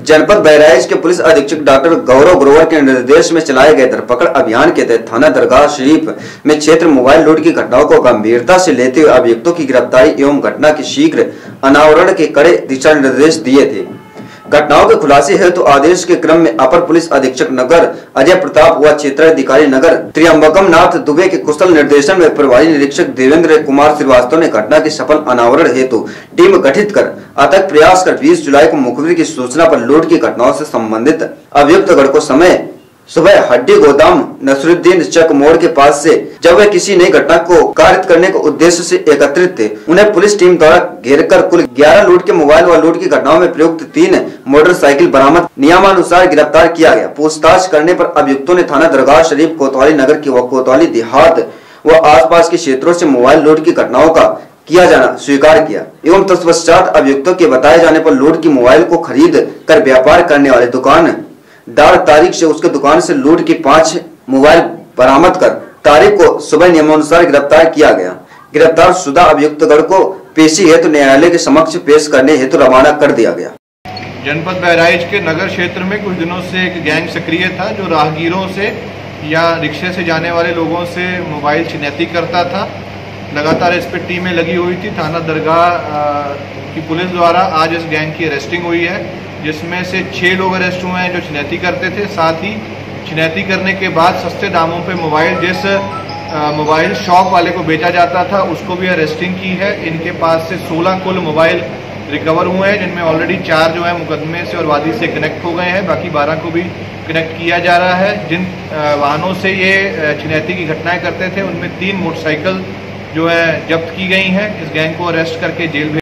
जनपद बहराइच के पुलिस अधीक्षक डॉक्टर गौरव ग्रोवर के निर्देश में चलाए गए धरपकड़ अभियान के तहत थाना दरगाह शरीफ में क्षेत्र मोबाइल लूट की घटनाओं को गंभीरता से लेते हुए अभियुक्तों की गिरफ्तारी एवं घटना के शीघ्र अनावरण के कड़े दिशा निर्देश दिए थे। घटनाओं के खुलासे हेतु आदेश के क्रम में अपर पुलिस अधीक्षक नगर अजय प्रताप व क्षेत्राधिकारी नगर त्रियंबकम नाथ दुबे के कुशल निर्देशन में प्रभारी निरीक्षक देवेंद्र कुमार श्रीवास्तव ने घटना के सफल अनावरण हेतु टीम गठित कर अथक प्रयास कर 20 जुलाई को मुखबिर की सूचना पर लूट की घटनाओं से संबंधित अभियुक्तगण को समय सुबह हड्डी गोदाम नसरुद्दीन चक मोड़ के पास से जब वे किसी नई घटना को कारित करने के उद्देश्य से एकत्रित थे, उन्हें पुलिस टीम द्वारा घेरकर कुल 11 लूट के मोबाइल व लूट की घटनाओं में प्रयुक्त 3 मोटरसाइकिल बरामद नियमानुसार गिरफ्तार किया गया। पूछताछ करने पर अभियुक्तों ने थाना दरगाह शरीफ कोतवाली नगर की व कोतवाली देहात व आसपास के क्षेत्रों से मोबाइल लूट की घटनाओं का किया जाना स्वीकार किया एवं तत्पश्चात अभियुक्तों के बताए जाने पर लूट की मोबाइल को खरीद कर व्यापार करने वाले दुकानदार तारीख से उसके दुकान से लूट की 5 मोबाइल बरामद कर तारीख को सुबह नियमानुसार गिरफ्तार किया गया। गिरफ्तार शुदा अभियुक्तगण को पेशी हेतु न्यायालय के समक्ष पेश करने हेतु रवाना कर दिया गया। जनपद बहराइच के नगर क्षेत्र में कुछ दिनों से एक गैंग सक्रिय था जो राहगीरों से या रिक्शे से जाने वाले लोगों से मोबाइल छिनैती करता था। लगातार इस पर टीमें लगी हुई थी। थाना दरगाह की पुलिस द्वारा आज इस गैंग की अरेस्टिंग हुई है, जिसमें से 6 लोग अरेस्ट हुए हैं जो छिनैती करते थे। साथ ही छिनैती करने के बाद सस्ते दामों पे मोबाइल जिस मोबाइल शॉप वाले को बेचा जाता था उसको भी अरेस्टिंग की है। इनके पास से 16 कुल मोबाइल रिकवर हुए हैं, जिनमें ऑलरेडी 4 जो है मुकदमे से और वादी से कनेक्ट हो गए हैं, बाकी 12 को भी कनेक्ट किया जा रहा है। जिन वाहनों से ये छिनैती की घटनाएं करते थे उनमें 3 मोटरसाइकिल जो है जब्त की गई हैं। इस गैंग को अरेस्ट करके जेल